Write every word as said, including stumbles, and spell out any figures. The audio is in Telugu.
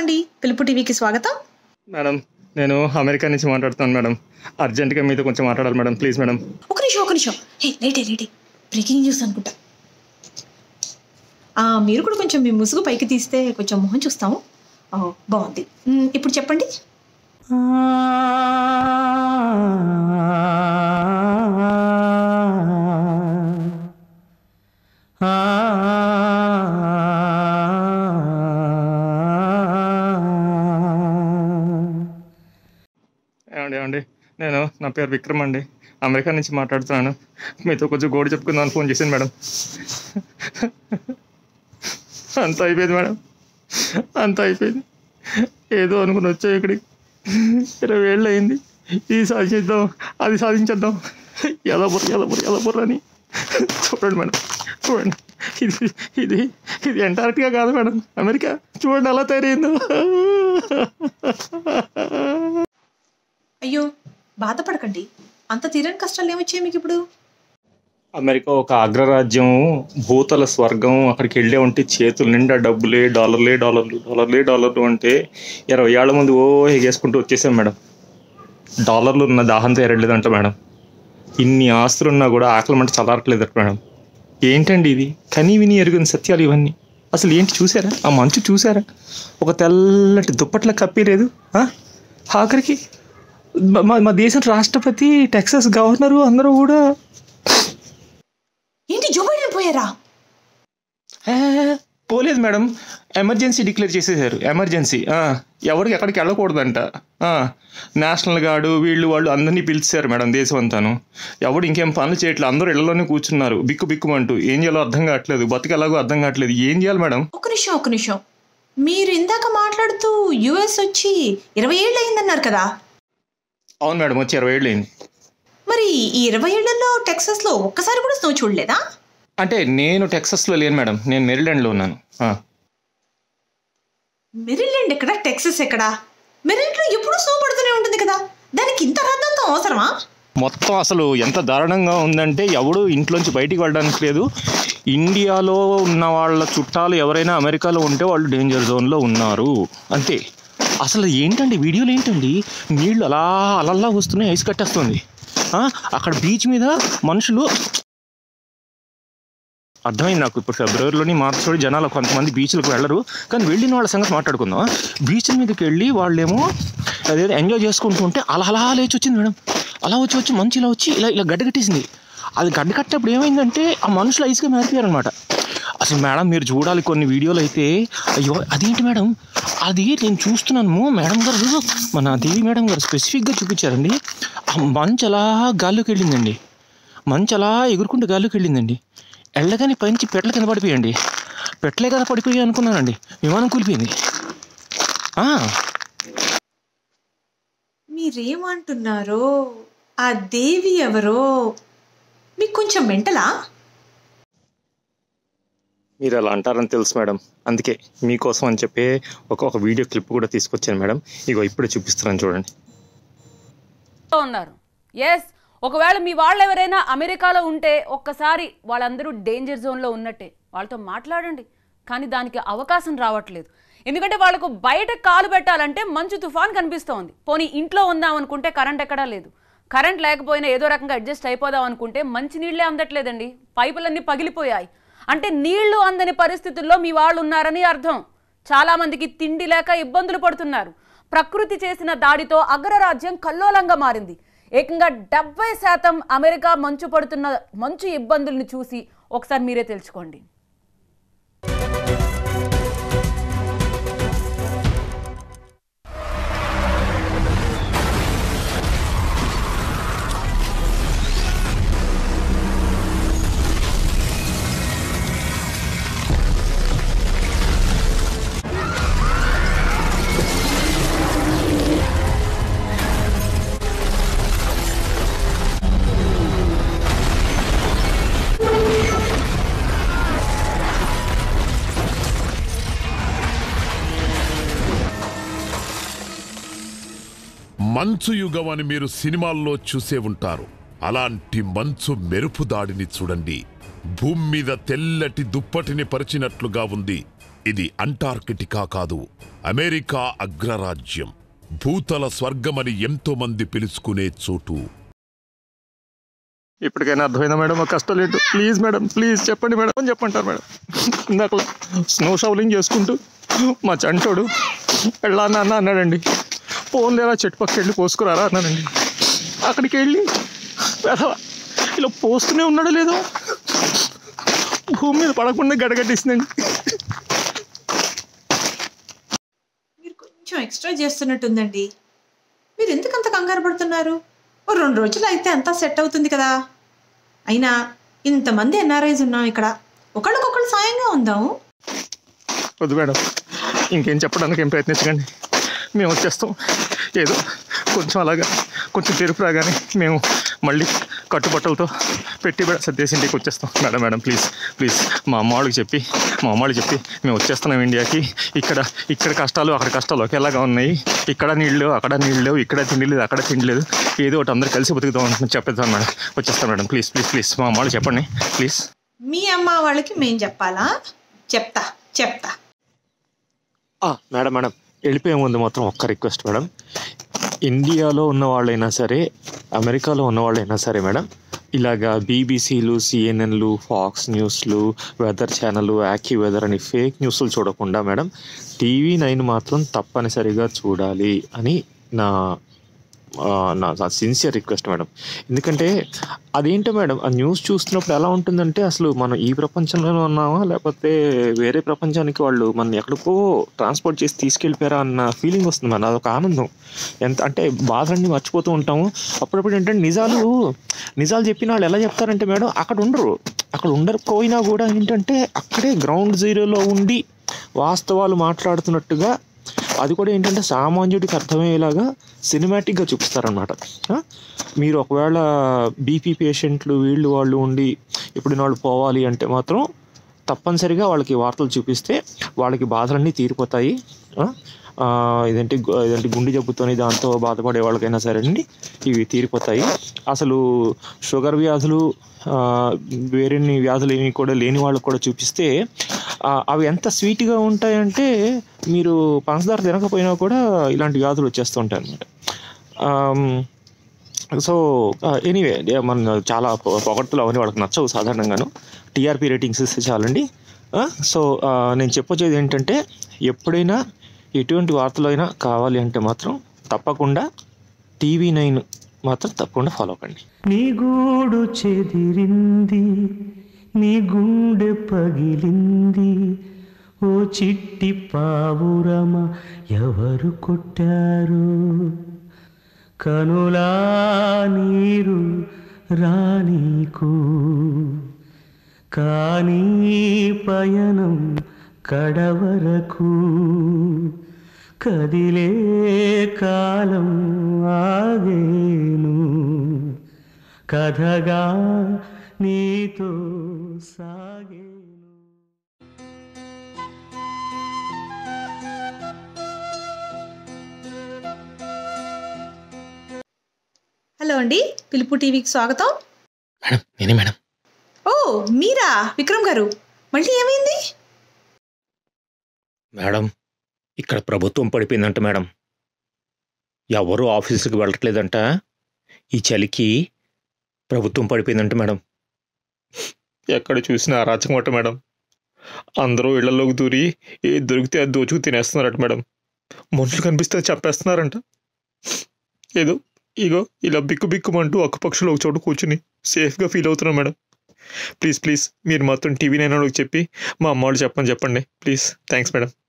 అండి, పిలుపు టీవీకి స్వాగతం. మేడం, నేను అమెరికా నుంచి మాట్లాడుతున్నాను మేడం. అర్జెంటుగా మీతో కొంచెం మాట్లాడాలి మేడం, ప్లీజ్ మేడం. ఒక నిమిషం ఒక నిమిషం హే లేటే లేటే బ్రేకింగ్ న్యూస్ అనుకుంటా. మీరు కూడా కొంచెం మీ ముసుగు పైకి తీస్తే కొంచెం మొహం చూస్తాము. బాగుంది. ఇప్పుడు చెప్పండి. ఏమండి ఏమండి నేను నా పేరు విక్రమ్ అండి, అమెరికా నుంచి మాట్లాడుతున్నాను. మీతో కొంచెం గోడు చెప్పుకుందామని ఫోన్ చేశాను మేడం. అంత అయిపోయింది మేడం, అంత అయిపోయింది. ఏదో అనుకుని వచ్చా ఇక్కడికి. ఇరవై ఏళ్ళు అయింది. ఇది సాధించేద్దాం, అది సాధించేద్దాం, ఎలా బుర్ర ఎలా బుర్ర ఎలా బుర్ర అని. చూడండి మేడం, చూడండి, ఇది ఇది ఇది అంటార్క్టికా కాదు మేడం, అమెరికా. చూడండి అలా తయారైందో. అయ్యో బాధపడకండి, అంత తీరని కష్టాలు ఏమొచ్చాయి మీకు ఇప్పుడు? అమెరికా ఒక అగ్రరాజ్యం, భూతల స్వర్గం. అక్కడికి వెళ్ళే ఉంటే చేతుల నిండా డబ్బులే, డాలర్లే డాలర్లు డాలర్లే డాలర్లు అంటే ఇరవై ఏళ్ల ముందు ఓ ఎగేసుకుంటూ వచ్చేసాం మేడం. డాలర్లు ఉన్న దాహంతో ఎరలేదంట మేడం. ఇన్ని ఆస్తులున్నా కూడా ఆకలి మంట చల్లారట్లేదట మేడం. ఏంటండి ఇది? కనీ విని ఎరుగుని సత్యాలు ఇవన్నీ. అసలు ఏంటి చూసారా? ఆ మంచు చూసారా? ఒక తెల్లటి దుప్పట్ల కప్పిలేదు. ఆఖరికి మా మా దేశం రాష్ట్రపతి, టెక్సాస్ గవర్నరు అందరూ కూడా ఏంటి జో బైడెన్ పోయారా? పోలేదు మేడం, ఎమర్జెన్సీ డిక్లేర్ చేసేసారు. ఎమర్జెన్సీ. ఎవరికి ఎక్కడికి వెళ్ళకూడదంట. నేషనల్ గార్డు వీళ్ళు వాళ్ళు అందరినీ పిలిచారు మేడం, దేశం అంతాను. ఎవడు ఇంకేం పనులు చేయట్లేదు, అందరూ ఇళ్లలోనే కూర్చున్నారు బిక్కు బిక్కుమంటూ. ఏం చేయాలో అర్థం కావట్లేదు, బతికి ఎలాగో అర్థం కావట్లేదు. ఏం చేయాలి మేడం? ఒక నిమిషం ఒక నిమిషం మీరు ఇందాక మాట్లాడుతూ యుఎస్ వచ్చి ఇరవై ఏళ్ళు అయిందన్నారు కదా? అవును మేడం, వచ్చి ఇరవై ఏళ్ళు అయింది. మరి ఈ ఇరవై ఏళ్లలో టెక్సాస్ లో ఒక్కసారి కూడా స్నో చూడలేదా? అంటే నేను టెక్సాస్ లో లేను మేడం, నేను మెరీలాండ్ లో ఉన్నాను. మెరీలాండ్ ఎక్కడ, టెక్సాస్ ఎక్కడ? మెరీలాండ్ లో ఎప్పుడు స్నో పడుతూనే ఉంటుంది కదా, దానికి ఇంత రద్దంతం అవసరమా? మొత్తం అసలు ఎంత దారుణంగా ఉందంటే ఎవడు ఇంట్లోంచి బయటికి వెళ్ళడానికి లేదు. ఇండియాలో ఉన్న వాళ్ళ చుట్టాలు ఎవరైనా అమెరికాలో ఉంటే వాళ్ళు డేంజర్ జోన్లో ఉన్నారు అంతే. అసలు ఏంటండి వీడియోలు, ఏంటండి నీళ్ళు అలా అలల్లా వస్తున్నాయి, ఐస్ కట్టేస్తుంది. అక్కడ బీచ్ మీద మనుషులు, అర్థమైంది నాకు. ఇప్పుడు ఫిబ్రవరిలోని మార్చిలో జనాలు కొంతమంది బీచ్లకు వెళ్ళరు, కానీ వెళ్ళిన వాళ్ళ సంగతి మాట్లాడుకుందాం. బీచ్ల మీదకి వెళ్ళి వాళ్ళేమో అదేదో ఎంజాయ్ చేసుకుంటూ ఉంటే అలా అలా లేచి వచ్చింది మేడం. అలా వచ్చి వచ్చి మంచి ఇలా వచ్చి ఇలా ఇలా గడ్డ కట్టేసింది. అది గడ్డ కట్టేప్పుడు ఏమైందంటే ఆ మనుషులు ఐస్గా మారిపోయారు అనమాట. అసలు మేడం మీరు చూడాలి కొన్ని వీడియోలు అయితే. అయ్యో అదేంటి మేడం, అది నేను చూస్తున్నాను. మేడం గారు, మన దేవి మేడం గారు స్పెసిఫిక్గా చూపించారండి. ఆ మంచు అలా గాల్లోకి వెళ్ళిందండి, మంచు అలా ఎగురుకుంటూ గాల్లోకి వెళ్ళిందండి. వెళ్ళగానే పైనుంచి పెట్ల కింద పడిపోయండి. పెట్లే కదా పడిపోయాయి అనుకున్నానండి, విమానం కూలిపోయింది. మీరేమంటున్నారో, ఆ దేవి ఎవరో మీకు కొంచెం మెంటలా? మీరు అలా అంటారని తెలుసు మేడం, అందుకే మీకోసం అని చెప్పి ఒక ఒక వీడియో క్లిప్ కూడా తీసుకొచ్చాను మేడం. ఇగో ఇప్పుడే చూపిస్తున్నాను చూడండి. ఉన్నారు. ఎస్, ఒకవేళ మీ వాళ్ళు ఎవరైనా అమెరికాలో ఉంటే ఒక్కసారి వాళ్ళందరూ డేంజర్ జోన్లో ఉన్నట్టే, వాళ్ళతో మాట్లాడండి. కానీ దానికి అవకాశం రావట్లేదు. ఎందుకంటే వాళ్ళకు బయట కాలు పెట్టాలంటే మంచు తుఫాన్ కనిపిస్తోంది. పోనీ ఇంట్లో ఉందాం అనుకుంటే కరెంట్ ఎక్కడా లేదు. కరెంట్ లేకపోయినా ఏదో రకంగా అడ్జస్ట్ అయిపోదాం అనుకుంటే మంచి నీళ్ళే అందట్లేదండి, పైపులన్నీ పగిలిపోయాయి. అంటే నీళ్లు అందని పరిస్థితుల్లో మీ వాళ్ళు ఉన్నారని అర్థం. చాలామందికి తిండి లేక ఇబ్బందులు పడుతున్నారు. ప్రకృతి చేసిన దాడితో అగ్రరాజ్యం కల్లోలంగా మారింది. ఏకంగా డెబ్బై శాతం అమెరికా మంచు పడుతున్న మంచు ఇబ్బందుల్ని చూసి ఒకసారి మీరే తెలుసుకోండి. మంచు యుగం అని మీరు సినిమాల్లో చూసే ఉంటారు. అలాంటి మంచు మెరుపు దాడిని చూడండి. భూమి మీద తెల్లటి దుప్పటిని పరిచినట్లుగా ఉంది. ఇది అంటార్కిటికా కాదు, అమెరికా అగ్రరాజ్యం. భూతల స్వర్గమని ఎంతో మంది పిలుచుకునే చోటు. ఇప్పటికైనా అర్థమైందా మేడం మా కష్టాలు ఏంటో? ప్లీజ్ మేడం, ప్లీజ్ చెప్పండి మేడం అని చెప్పంటారు మేడం. ఇందాక స్నో షవలింగ్ చేసుకుంటూ మా చంటోడు వెళ్ళా నాన్న అన్నాడండి. ఫోన్ లేదా చెట్టు పక్క వెళ్ళి పోసుకురారా అన్నానండి. అక్కడికి వెళ్ళి ఇలా పోస్తూనే ఉన్నాడో లేదో భూమి మీద పడకుండా గడగట్టేసిందండి. మీరు కొంచెం ఎక్స్ట్రా చేస్తున్నట్టుందండి. మీరు ఎందుకు అంత కంగారు పడుతున్నారు? ఓ రెండు రోజులు అయితే అంతా సెట్ అవుతుంది కదా. అయినా ఇంతమంది ఎన్ఆర్ఐస్ ఉన్నాం ఇక్కడ, ఒకళ్ళకొకళ్ళు సాయంగా ఉందాము. వద్దు మేడం, ఇంకేం చెప్పడానికి ఏం ప్రయత్నించకండి. మేము వచ్చేస్తాం. ఏదో కొంచెం అలాగా కొంచెం తెరుపు రాగానే మేము మళ్ళీ కట్టుబట్టలతో పెట్టి సర్దేసి ఇంటికి వచ్చేస్తాం. మేడం మేడం ప్లీజ్ ప్లీజ్ మా అమ్మ వాళ్ళకి చెప్పి మా అమ్మ వాళ్ళకి చెప్పి మేము వచ్చేస్తున్నాం ఇండియాకి. ఇక్కడ ఇక్కడ కష్టాలు అక్కడ కష్టాలు ఒకేలాగా ఉన్నాయి. ఇక్కడ నీళ్ళు అక్కడ నీళ్ళు లేవు, ఇక్కడ తిండి లేదు అక్కడ తిండి లేదు, ఏదో ఒకటి అందరు కలిసి బతుకుతాం అనుకుని చెప్పేద్దాం మేడం. వచ్చేస్తాం మేడం ప్లీజ్ ప్లీజ్ ప్లీజ్ మా అమ్మ వాళ్ళకి చెప్పండి ప్లీజ్. మీ అమ్మ వాళ్ళకి మేం చెప్పాలా? చెప్తా చెప్తా మేడం మేడం వెళ్ళిపోయే ముందు మాత్రం ఒక్క రిక్వెస్ట్ మేడం. ఇండియాలో ఉన్న వాళ్ళైనా సరే అమెరికాలో ఉన్న వాళ్ళైనా సరే మేడం, ఇలాగా బీబీసీలు సిఎన్ఎన్లు ఫాక్స్ న్యూస్లు వెదర్ ఛానల్ యాక్యూ వెదర్ అని ఫేక్ న్యూస్లు చూడకుండా మేడం టీవీ నైన్ మాత్రం తప్పనిసరిగా చూడాలి అని నా నా సిన్సియర్ రిక్వెస్ట్ మేడం. ఎందుకంటే అదేంటో మేడం ఆ న్యూస్ చూస్తున్నప్పుడు ఎలా ఉంటుందంటే అసలు మనం ఈ ప్రపంచంలోనే ఉన్నామా లేకపోతే వేరే ప్రపంచానికి వాళ్ళు మనం ఎక్కడికో ట్రాన్స్పోర్ట్ చేసి తీసుకెళ్ళిపోయారా అన్న ఫీలింగ్ వస్తుంది మన. అదొక ఆనందం. ఎంత అంటే బాధలన్నీ మర్చిపోతూ ఉంటాము. అప్పుడప్పుడు ఏంటంటే నిజాలు నిజాలు చెప్పిన వాళ్ళు ఎలా చెప్తారంటే మేడం అక్కడ ఉండరు, అక్కడ ఉండకపోయినా కూడా ఏంటంటే అక్కడే గ్రౌండ్ జీరోలో ఉండి వాస్తవాలు మాట్లాడుతున్నట్టుగా, అది కూడా ఏంటంటే సామాన్యుడికి అర్థమయ్యేలాగా సినిమాటిక్గా చూపిస్తారనమాట. మీరు ఒకవేళ బీపీ పేషెంట్లు వీళ్ళు వాళ్ళు ఉండి ఇప్పుడు వాళ్ళు పోవాలి అంటే మాత్రం తప్పనిసరిగా వాళ్ళకి వార్తలు చూపిస్తే వాళ్ళకి బాధలన్నీ తీరిపోతాయి. ఇదేంటి ఇదేంటి గుండె జబ్బుతోని దాంతో బాధపడే వాళ్ళకైనా సరే అండి ఇవి తీరిపోతాయి. అసలు షుగర్ వ్యాధులు వేరే వ్యాధులు ఏమి కూడా లేని వాళ్ళకు కూడా చూపిస్తే అవి ఎంత స్వీట్గా ఉంటాయంటే మీరు పంచదార తినకపోయినా కూడా ఇలాంటి వ్యాధులు వచ్చేస్తూ ఉంటాయి అన్నమాట. సో ఎనీవే మన చాలా పొగడ్తలు అవన్నీ వాళ్ళకి నచ్చవు సాధారణంగాను. టీఆర్పీ రేటింగ్స్ ఇస్తే చాలండి. సో నేను చెప్పొచ్చేది ఏంటంటే ఎప్పుడైనా ఎటువంటి వార్తలు అయినా కావాలి అంటే మాత్రం తప్పకుండా టీవీ నైన్ మాత్రం తప్పకుండా ఫాలో అవ్వండి. నీ గూడు చెదిరింది, నీ గుండె పగిలింది, ఓ చిట్టి పావురమ ఎవరు కొట్టారు? కనులా నీరు రానీకు కానీ పయనం కడవరకు కదిలే కాలం ఆగేను కథగా నీతో సాగేను. హలో అండి, పిలుపు టీవీకి స్వాగతం. మేడం నేనే మేడం. ఓ మీరా విక్రమ్ గారు, మళ్ళీ ఏమైంది? మేడం ఇక్కడ ప్రభుత్వం పడిపోయిందంట మేడం. ఎవరు ఆఫీసుకి వెళ్ళట్లేదంట. ఈ చలికి ప్రభుత్వం పడిపోయిందంట మేడం. ఎక్కడ చూసినా అరాచకం అంట మేడం. అందరూ ఇళ్లలోకి దూరి ఏ దొరికితే అది దోచుకు తినేస్తున్నారట మేడం. మనుషులు కనిపిస్తే చెప్పేస్తున్నారంట. ఏదో ఇగో ఇలా బిక్కు బిక్కుమంటూ అక్కుపక్షులు ఒక చోటు కూర్చుని సేఫ్గా ఫీల్ అవుతున్నాం మేడం. ప్లీజ్ ప్లీజ్ మీరు మాత్రం టీవీ నైన్ వాళ్ళకి చెప్పి మా అమ్మ వాళ్ళు చెప్పని చెప్పండి ప్లీజ్. Thanks madam.